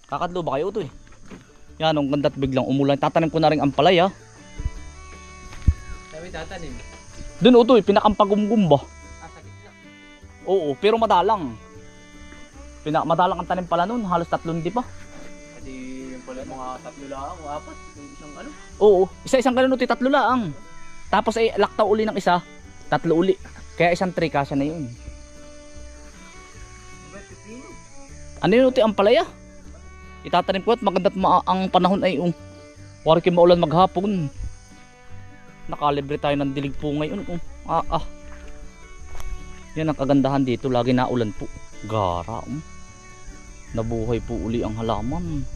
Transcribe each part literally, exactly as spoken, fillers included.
Kakadlo ba kayo ito eh? Yan, ang ganda at biglang umulan. Tatanim ko na rin ang palaya. Sabi tatanim. Doon ito eh, pinakampagumgum ba? Ah, sa gitna. Oo, pero madalang. Pinak madalang ang tanim pala noon, halos tatlong di pa. Kasi yung pala mga tatlo lang, o apat, yung isang ano. Oo, isa-isang ganun ito, tatlo lang. Tapos ay laktaw uli ng isa, tatlo uli. Kaya isang tray kasya na yun. Ano yun ito, ang palaya? Itatanim ko at maganda ma ang panahon ay um, wari kayo maulan maghapon. Nakalibre tayo ng dilig po ngayon. Um, ah, ah. Yan ang kagandahan dito, lagi naulan po. Gara, um. Nabuhay po uli ang halaman.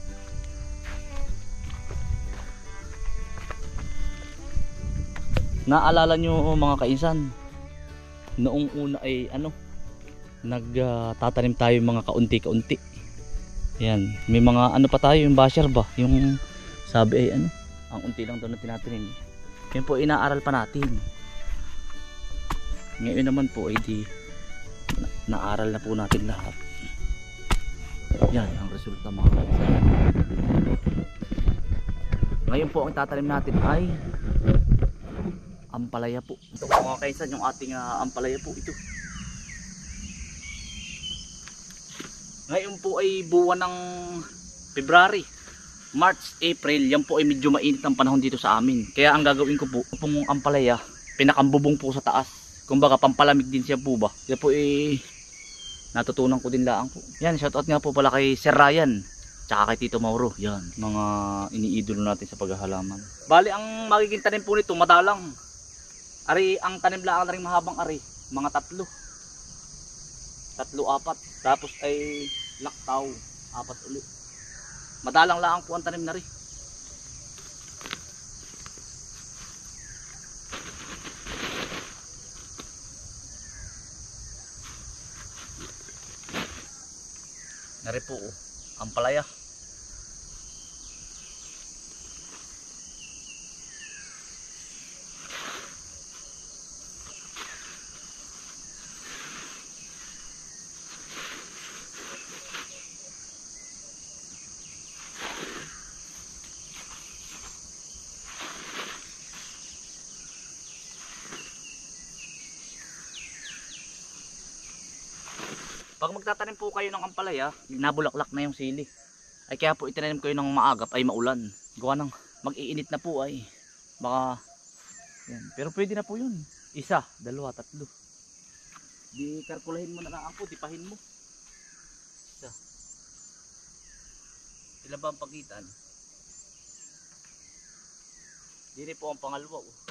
Naalala nyo mga kainsan, noong una ay ano, nagtatanim uh, tayo mga kaunti-kaunti. Yan, may mga ano pa tayo, yung basher ba, yung sabi ay ano, ang unti lang doon na tinatanim. Yan po inaaral pa natin. Ngayon naman po ay di na naaral na po natin lahat. Yan ang resulta mga kainsan. Ngayon po ang tatanim natin ay ampalaya po. Ito mga kainsan, yung ating uh, ampalaya po ito. Ngayon po ay buwan ng February, March, April. Yan po ay medyo mainit ang panahon dito sa amin. Kaya ang gagawin ko po, pong ampalaya, pinakambubong po sa taas. Kumbaga pampalamig din siya po ba. Kaya po ay natutunan ko din laang po. Yan, shoutout nga po pala kay Sir Ryan, tsaka kay Tito Mauro. Yan, mga iniidolo natin sa paghahalaman. Bali, ang magiging tanim po nito, madalang. Ari, ang tanim lang na rin mahabang ari, mga tatlo. Tatlo, apat. Tapos ay laktaw, apat ulit. Madalang lang po ang tanim na rin. Nari po, oh, ang palaya. Pag magtatanim po kayo ng ampalaya, nabulaklak na yung sili. Ay kaya po itinanim kayo ng maagap ay maulan. Gawa ng mag-iinit na po ay baka yan. Pero pwede na po yun. Isa, dalawa, tatlo. Di kalkulahin mo na lang po, tipahin mo. Isa. Ilan ba ang pagitan? Dini po ang pangalawa. Oh.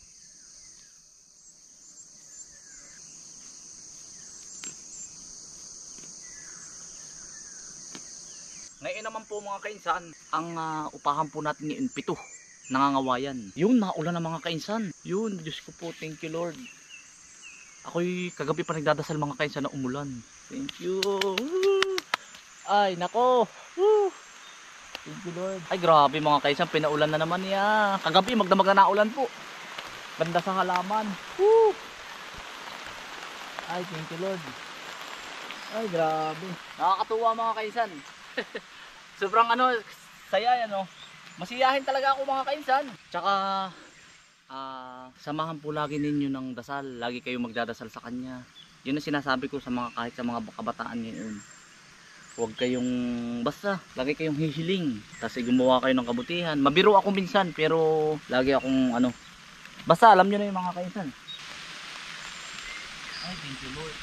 Ngayon naman po mga kainsan, ang uh, upahan po natin ngayon pito, nangangawayan. Yun, naulan na mga kainsan. Yun, Diyos ko po, thank you Lord. Ako'y kagabi pa nagdadasal mga kainsan na umulan. Thank you. Ay, nako. Thank you Lord. Ay, grabe mga kainsan, pinaulan na naman niya. Kagabi, magdamag na naulan po. Ganda sa halaman. Woo! Ay, thank you Lord. Ay, grabe. Nakakatuwa mga kainsan. Sobrang ano, saya yan, no? Masiyahin talaga ako mga kainsan. Tsaka uh, samahan po lagi ninyo ng dasal. Lagi kayo magdadasal sa kanya. Yun ang sinasabi ko sa mga kahit sa mga kabataan ngayon. Huwag kayong basta, lagi kayong hihiling. Kasi gumawa kayo ng kabutihan. Mabiro ako minsan pero lagi akong ano. Basta alam nyo na yung mga kainsan. Ay, thank you Lord.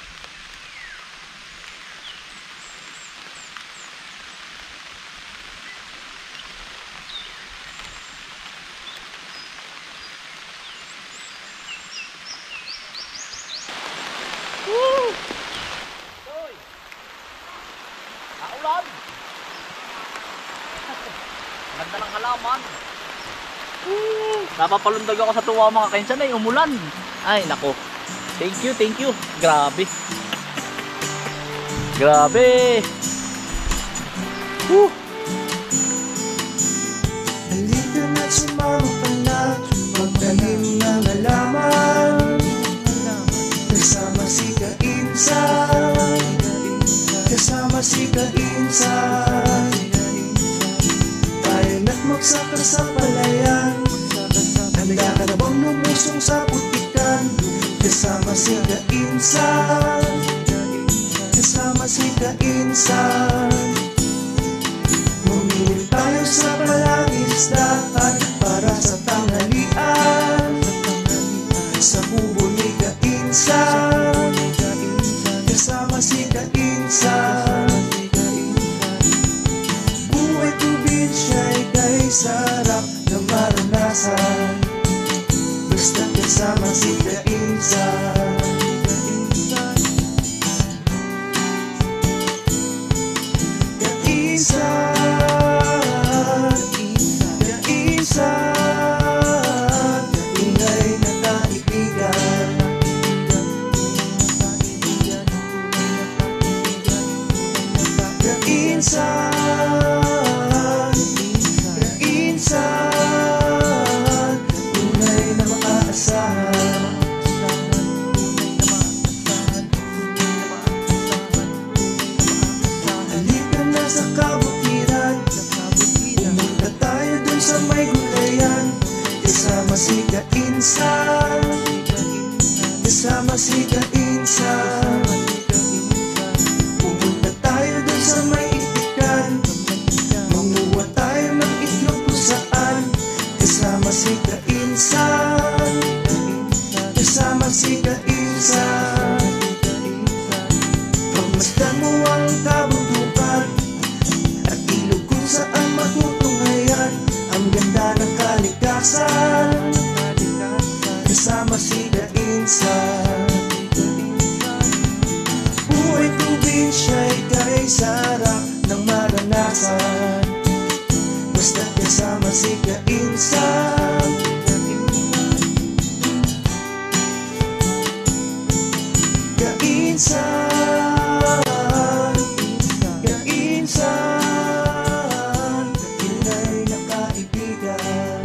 Woo! Hoy! Naulan! Ganda ng halaman. Woo! Napapalundag ako sa tuwa mga kainsan ay umulan. Ay nako. Thank you, thank you. Grabe. Grabe. Woo! Halika na't sumama ka na, magtanim ng halaman. Kasama si Kainsan, kasama si Kainsan. lusong sa putikan. Kasama si Kainsan, kasama si Kainsan. Mamili tayo sa palangisdaan para sa tanghalian. Sa kubo ni Kainsan, kasama si Kainsan. Buhay probinsya'y kay sarap na maranasan. Basta kasama si Kainsan. Kainsan, Kainsan, ingay na kaibigan. Kainsan, Kainsan, tunay na maaasahan. Halika na sa kabutiran, pumunta tayo dun sa may gulayan. Kasama si Kainsan, kasama si Kainsan. Pumunta tayo dun sa may itikan, manguha tayo ng itlog kung saan. Kasama si Kainsan, kasama si Kainsan. Pagmasdan mo ang kabundukan at ilog kung saan matutunghayan ang ganda ng kalikasan. Kasama si Kainsan. Buhay probinsya'y kay sarap ng maranasan. Basta kasama si Kainsan. Kainsan, Kainsan, tunay na kaibigan.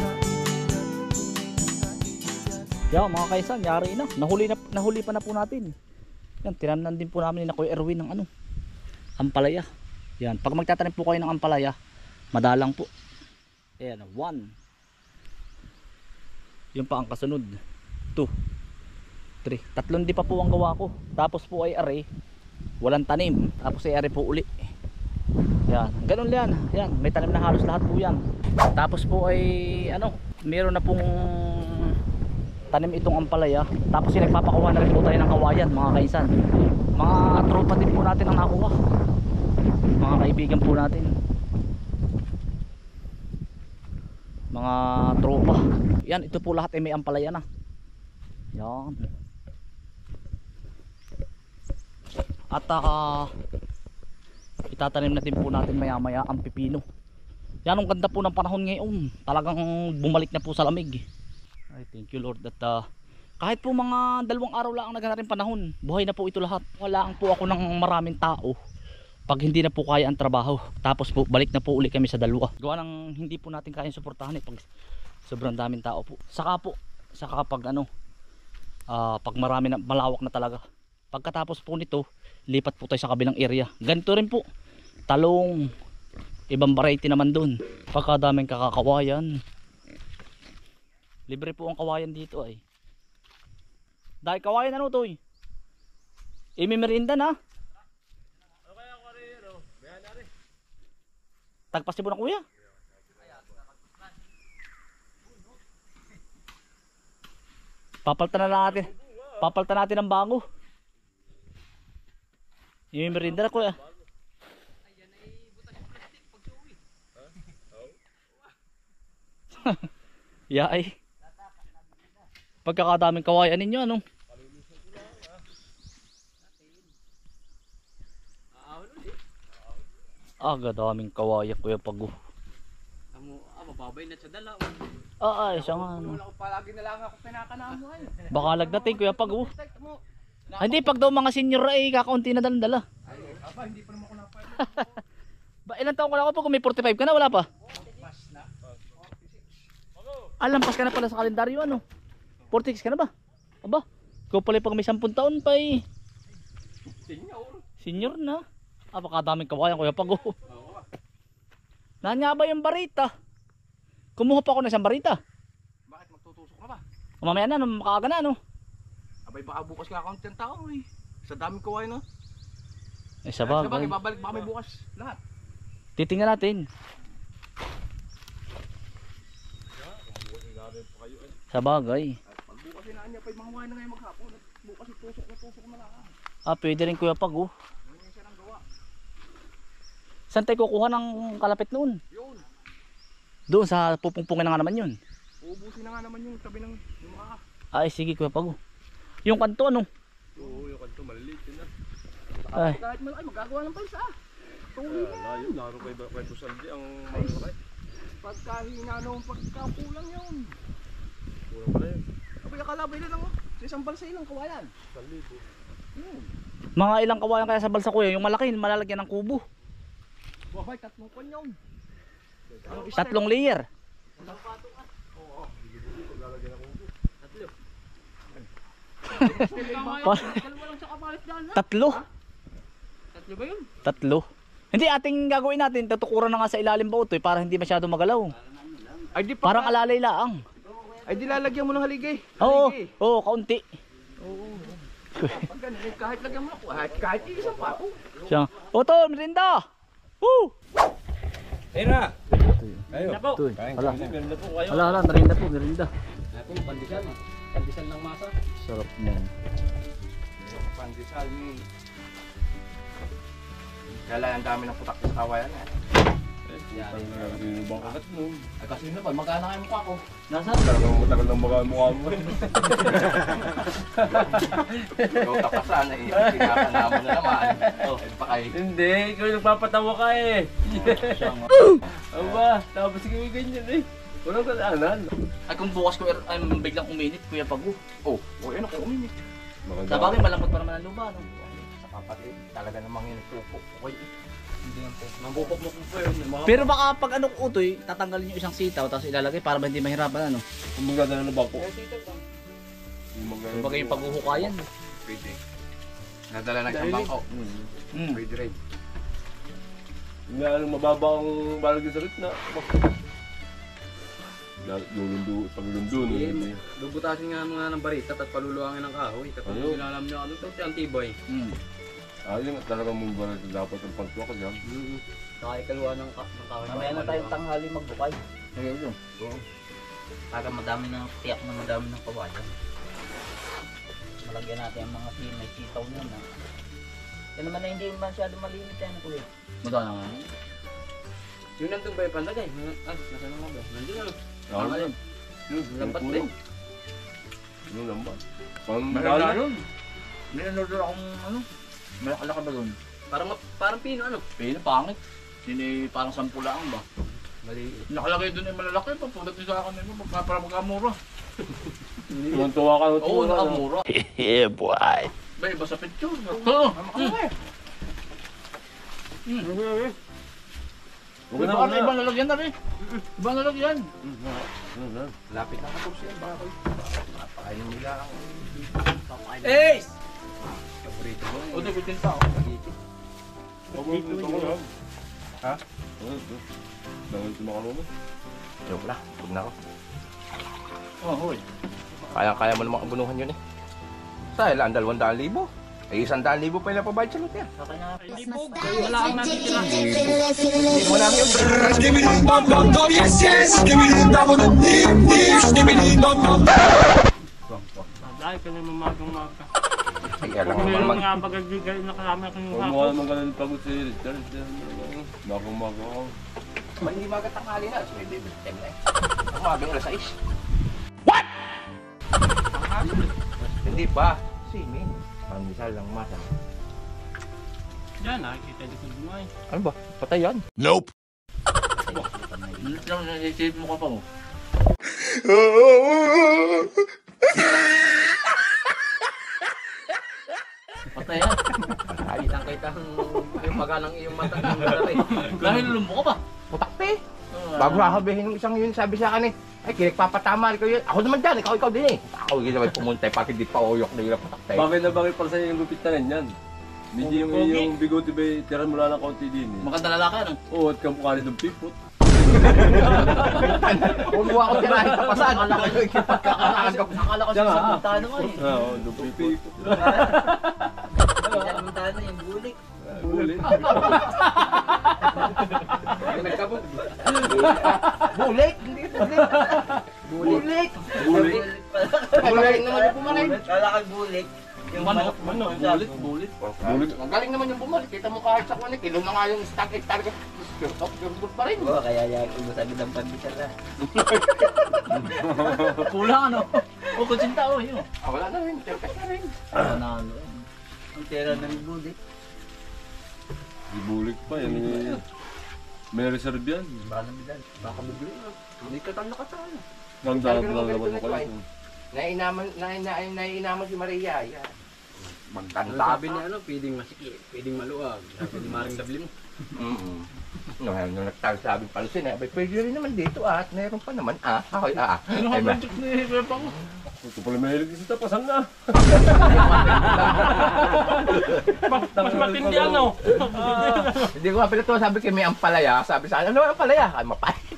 Yan mga kaisan, yari na. Nahuli, na, nahuli pa na po natin. Yan, tinamnan din po namin ni Kuya Erwin ng ano, ampalaya. Yan, pag magtatanim po kayo ng ampalaya, madalang po. Ayan, one. Yun pa ang kasunod. Two. Three. Tatlong di pa po ang gawa ko. Tapos po ay are, walang tanim. Tapos ay are po uli. Yan, ganun yan. Yan, may tanim na halos lahat po yan. Tapos po ay ano, meron na pong tanim itong ampalaya. Tapos yung nagpapakuha na rin po tayo ng kawayan mga kaisan. Mga tropa din po natin ang nakuha. Mga kaibigan po natin. Mga tropa. Yan, ito po lahat ay may ampalaya na. Yan. At uh, itatanim natin po natin maya maya ang pipino. Yan, ang ganda po ng panahon ngayon. Talagang bumalik na po sa lamig. Ay, thank you Lord that uh, kahit po mga dalawang araw lang ang naganarin panahon, buhay na po ito lahat. Wala po ako ng maraming tao pag hindi na po kaya ang trabaho. Tapos po balik na po uli kami sa dalawa. Gawa ng hindi po natin kayang suportahan eh, pag sobrang daming tao po. Saka po, saka pag ano, uh, pag marami na, malawak na talaga. Pagkatapos po nito, lipat po tayo sa kabilang area. Ganito rin po, talong, ibang variety naman dun. Pagkadaming kakakawayan. Libre po ang kawayan dito ay. Dahil kawayan ano to eh. Imimerinda na. Ano kaya ko rin yun? Bayan na rin. Tagpas mo na kuya. Papaltan na natin. Papaltan natin ang bango. Imimerinda na kuya. Ayan ay butas yung plastic pag suwi. Ya ay. Pagkakadaming kawayan ninyo ano? Ah, gadaming kawayan kuya Pago. Amo, ah, mababay na sa dala. Ah, ay, siya nga ano. Wala ko palagi na lang ako pinakanamo ay. Baka lagdating kuya Pago. Ah, hindi, pag daw mga senior ay kakaunti na dalang-dala. Ay, aba, hindi pa naman ako napay. Ba, ilang taon ko lang ako pag may forty-five ka na, wala pa? Pas na. Ah, lampas ka na pala sa kalendaryo ano? forty-six ka na ba? Aba, ikaw pala pag may sampung taon pa eh. Senior. Senior na. Ah, baka daming kawayan kuya Pago. Oo. Nanya ba yung barita? Kumuha pa ako ng isang barita. Bakit magtutusok ka ba? Mamaya na, no, makaaga na, no? Abay baka bukas kakaunti ang tao eh. Sa daming kawain no? Eh, sa Sabagay, bagay. babalik baka may bukas lahat. Titingnan natin. Sa bagay. Pag bukas inaan niya pa yung mga kawain na ngayon maghapon. Bukas itusok na tusok na lang. Ah, pwede rin Kuya Pag, oh. Ano siya nang gawa? Saan tayo kukuha ng kalapit noon? Yun. Doon sa pupungpungin na nga naman yun. Uubusin na nga naman yung tabi ng yung mga. Ay, sige Kuya Pag, oh. Yung kanto, ano? Oo, yung kanto maliliit yun na. Ay. Kahit malaki magagawa ng palsa. Tuloy na. Layo, laro kay kay Busaldi ang malaki. Pagkahina nung pagkakulang yun. Kulang pala yun. Abay akalabay na lang oh. Sa isang balsa ilang kawayan. Salibo. Yun. Mga ilang kawayan kaya sa balsa Kuya? Yung malaki, malalagyan ng kubo. Wabay, tatlong kon yun. Tatlong layer. Oo. Pa- Dalawa lang sa kapalit dyan ha? Tatlo. Tatlo ba yun? Tatlo. Hindi, ating gagawin natin, tutukuran na nga sa ilalim ba ito eh, para hindi masyado magalaw. Ay di pa. Parang alalay laang. Ay di lalagyan mo ng haligay. Oo, Haligay. oo, kaunti. Oo. Pag ganun, eh, kahit lagyan mo ako, kahit, kahit isang pato. Siya. Oto, merinda! Woo! Ayun na. Ayo. Ito eh. Kain Hala, kami, meron na po kayo. hala, hala, merinda po, merinda. Ito, pandesal. Pandesal ng masa. Sarap niyan. Yung pandesal ni. Kala ang dami ng putak sa kawayan eh. Yung bang kagat mo. Ay kasi yun naman, magkana kayo mukha ko. Nasaan? Talagang matagal ng baka mukha mo. Ikaw tapasan eh, kinakana mo na naman. Oh, pa kayo. Hindi, ikaw yung nagpapatawa ka eh. Siya nga. Aba, tapos ikaw yung ganyan eh. Walang kalaanan. Ay kung bukas ko ay biglang uminit, Kuya Pag. Oh, oh ano kung umimik. Sa bagay, malamot pa naman ang lupa, no? Sa kapatid, talaga namang yun pupok. Okay. Hindi yan po. Mambupok mo po yun. Mga Pero baka pag ano utoy, tatanggalin yung isang sitaw tapos ilalagay para ba hindi mahirapan ano. kumbaga na ng bako. Yung mga Kumbaga yung paghuhukayan. Pwede. Nadala na isang bangko. Mm. Pwede rin. Nga anong mababa ang balagay sa gitna. Lulundo, paglundo. Sige, bubutasin nga mga ng baritat at paluluangin ng kahoy. Tapos Ayaw. nilalam niyo ano ito, ang tibay. Mm. Ayun, talagang mong balagay dapat ang pagtuwa ka dyan. Saka ikaluwa ng, ka ng kahoy. Mamaya na tayong tanghali magbukay. Ayun. Para madami ng tiyak na madami ng kawayan. Malagyan natin ang mga si may sitaw niya na. Yan naman na hindi masyado malinis yan Kuya. Madala nga. Yung nandun ba yung pandagay? Ah, nasa naman ba? Nandun ano? Ano Pangalan. Yun, Lambat yung din. puno. Yung lambat. Pang Malala yun. May in-order akong ano. Malaki ba doon? Parang, ma- parang pino ano? Pino, pangit. Hindi parang sampulaan ba? Mali. Nakalagay doon ay malalaki pa. Pagdating sa akin nito, magka, para magkamura. Tuwan tuwa ka. Oo, nakamura. Yeah, boy. Ba, iba sa picture. Oo. Huwag na, Iba, huwag na. iba nalagyan na rin. Iba nalagyan. Lapit na katulad siya. Bakit? Napakain nila ang... Eh! Paborito mo. O, nagutin pa. Ha? Dahil sumakalo mo. Joke lang. Huwag na ako. Oh, hoy. Kaya-kaya mo naman kabunuhan yun eh. Sa ilan? Dalawang daan libo? Eh, isang daan libo pa yung napabayad sa lote. Wala kang nakikita. Hindi mo namin yun. Give me the bum bum bum, yes yes. Give me the bum bum dip dip. Give me the bum bum. Dahil ka naman magang-maga. Ay, alam mo Kung naman. mga pagagigay na kasama ko yung Huwag mo hapon. naman ganun pagod si Richard. Baka umaga ako. Ba, hindi magatanghali na. So, hindi time na eh. Umagang alas sais. Hindi pa. Swimming. Pandesal lang masa. Yan, nakikita likod mo ay. Ano ba? Patay yan. Nope. Nasisip mo ka pa mo. Patay yan. Kitang-kita yung maga ng iyong mata ng lalaki. Dahil lumbo ka pa. Putakte. Bago sasabihin ng isang yun, sabi sa akin eh, ay, kinagpapatama ko yun. Ako naman dyan, ikaw, ikaw din eh. Ako yung sabay pumunta, pati di pa uyok na yung putakte. Bakit na bakit para sa'yo yung gupit na rin yan? Medyo yung Pogi. yung bigote ba tira mula ng kaunti din eh. Maganda lalaki ano? Oo, at kamukha rin ng pipot. Kung buha ko tirahin sa pasan. Pagkakaagap. Akala ko Diyan nga, sa ah. Montano nga eh. Oo, dupipik. Hindi naman tayo yung bulik. Ulit. Nagkabog. Bulik? Hindi bulik. Bulik. Bulik. Bulik naman yung bumalik. Kala ka bulik. Yung Manok, manok. manok, bulit, bulit. Bulit. Ang galing naman yung bumalik. Kita mo kahit sa kunik. Kilo na nga yung stock egg talaga. Top good pa rin. Oo, kaya yan kung sabi ng pandesal na. Kulang ano. O, kutsinta o, yun. Ah, wala na rin. Terpes na rin. Panalo. Ang tera ng bulik. Bulik pa yan. eh. May reserve yan. Baka nabilan. Baka bibili na. Hindi ka tanda ka sana. Nang Sabi dapat ko lang naman naman ganito ako na lang. Nainaman, nainaman, nainaman si Maria. Yan. Ano Magtanda sabi niya ano, pwedeng masiki, pwedeng maluwag. Sabi ni Maring Dabli mo. Mm-hmm. No, nung nagsasabi pala siya, abay, pwede rin naman dito at meron pa naman ah. Ako'y ah. Ano Ay, ka ma- ba ni Pepa ko? Ito pala mahilig sa tapasan na. Mas matindi ano? Hindi ko mapila to, sabi kay may ampalaya. Sabi sa akin, ano ang ampalaya? Ay, mapahit.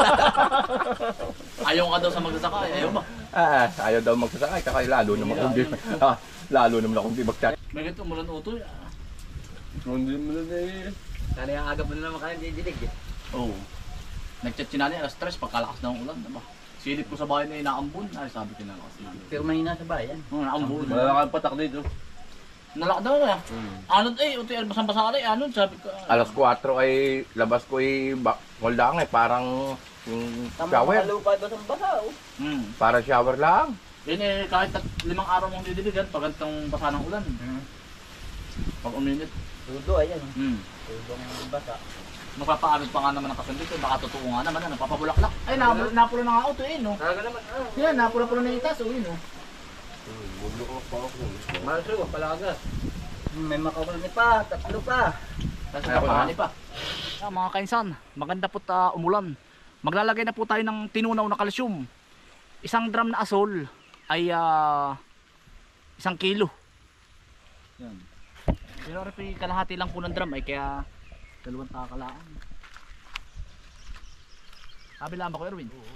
Ayaw ka daw sa magsasaka, ayaw ba? Ah, ayaw daw magsasakay, kakay lalo naman kung di, ah, lalo naman akong di magchat. May ganito umulan utoy. Hindi mo na eh. Sana yung agap mo na naman kayo didilig eh. Oo. Nag-chat si nanay, alas tres, pagkalakas na ng ulan, diba? Silip ko sa bahay na inaambun. Ay, sabi ko na kasi. Pero mahina sa bayan. Oo, naambun. Wala kang patak dito. Nalak daw na. Anod eh, utoy, albasang-basa ka rin, anod, sabi ko. Alas kwatro ay labas ko ay ba- wala nga eh, parang yung Tama shower. mga lupa doon sa bahaw. Hmm. Para shower lang. Yun eh, kahit tat- limang araw mong didiligan, pag gantong basa ng ulan. Pag uminit. Tudo, ayan. Hmm. Tudong basa. Magpapaamit pa nga naman ang kasundit, eh, baka totoo nga naman, ano, papabulaklak. Ay, napula, napula na nga auto eh, no? Talaga naman, ah. Yan, napula-pula na yung taso, eh, no? Maso, palagas. May makawal ni pa, tatlo pa. Tapos Kaya ko napakali pa. Ah, mga kainsan, maganda po ta umulan. Maglalagay na po tayo ng tinunaw na kalsyum. Isang drum na asol ay ah, isang kilo. Yan. Pero rin kalahati lang po ng drum ay kaya dalawang takalaan. Sabi lang ba ko Erwin? Oo.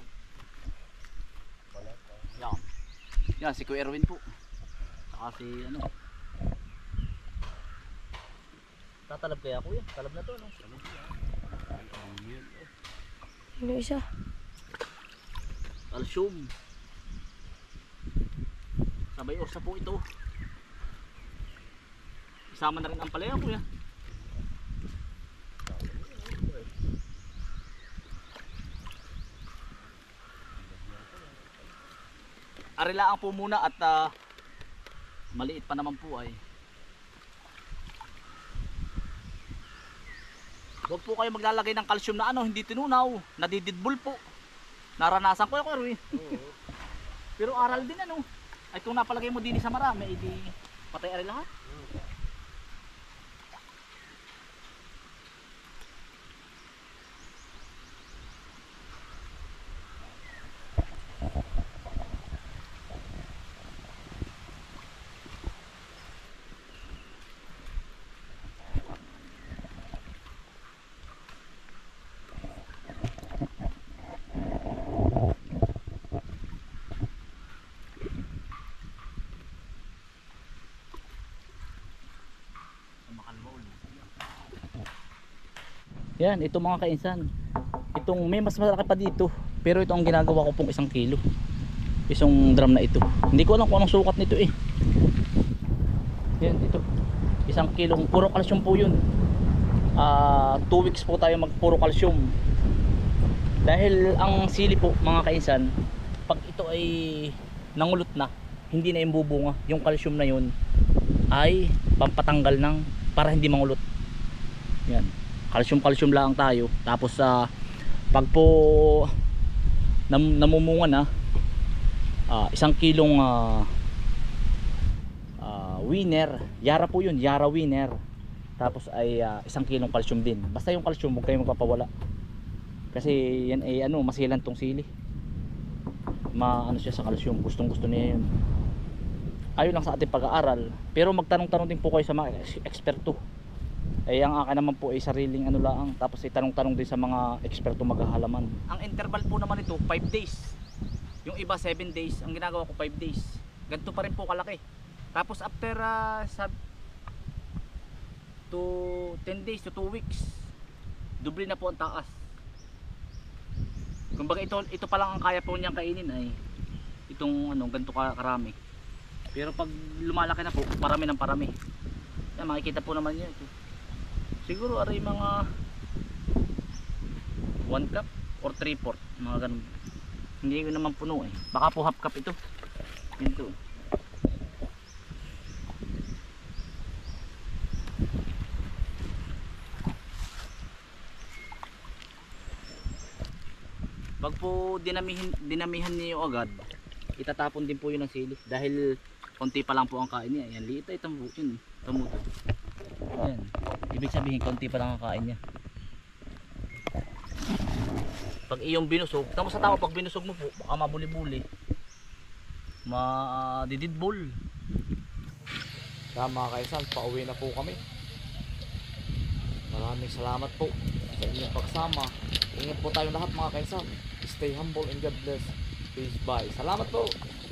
Yan. Yan si Kuya Erwin po. Saka si ano. Tatalab kaya kuya. Talab na to no. Ano isa? Calcium. Sabay orsa po ito. Isama na rin ang palaya kuya. Arilaan po muna at ah, maliit pa naman po ay. Huwag po kayo maglalagay ng calcium na ano, hindi tinunaw, nadididbol po. Naranasan ko yung Erwin. Pero aral din ano. Ay kung napalagay mo din sa marami, edi patay ari lahat. Yan, ito mga kainsan. Itong may mas malaki pa dito. Pero ito ang ginagawa ko pong isang kilo. Isang drum na ito. Hindi ko alam kung anong sukat nito eh. Yan, ito. Isang kilong puro calcium po yun. Ah, two weeks po tayo mag puro calcium. Dahil ang sili po mga kainsan, pag ito ay nangulot na, hindi na yung bubunga. Yung calcium na yun ay pampatanggal ng para hindi mangulot. Yan. Calcium calcium lang tayo. Tapos sa uh, pag po nam, namumunga na uh, isang kilong uh, uh, winner, Yara po yun, Yara winner. Tapos ay uh, isang kilong calcium din. Basta yung calcium huwag kayong magpapawala. Kasi yan ay ano, masilan tong sili. Ma ano siya sa calcium, gustong gusto niya yun. Ayon lang sa ating pag-aaral. Pero magtanong-tanong din po kayo sa mga eksperto. Eh ang akin naman po ay sariling ano lang, tapos itanong-tanong din sa mga eksperto maghahalaman. Ang interval po naman ito five days. Yung iba seven days, ang ginagawa ko five days. Ganito pa rin po kalaki. Tapos after uh, sa to ten days to two weeks, doble na po ang taas. Kumbaga ito ito pa lang ang kaya po niyang kainin ay itong ano ganito ka karami. Pero pag lumalaki na po, parami ng parami. Yan, makikita po naman niyo ito. Siguro aray mga one cup or three fourth, mga ganun. Hindi ko naman puno eh. Baka po half cup ito. Ito. Pag po dinamihan, dinamihan niyo agad, itatapon din po yun ng sili. Dahil konti pa lang po ang kain niya. Ayan, liit ay tambo yun. Tamuto. Ayan. Ibig sabihin, konti pa lang ang kain niya. Pag iyong binusog, tamo sa tao, pag binusog mo po, baka mabuli-buli. Ma-dididbol. Kaya mga kaisan, pauwi na po kami. Maraming salamat po sa inyong pagsama. Ingat po tayo lahat mga kaisan. Stay humble and God bless. Peace, bye. Salamat po.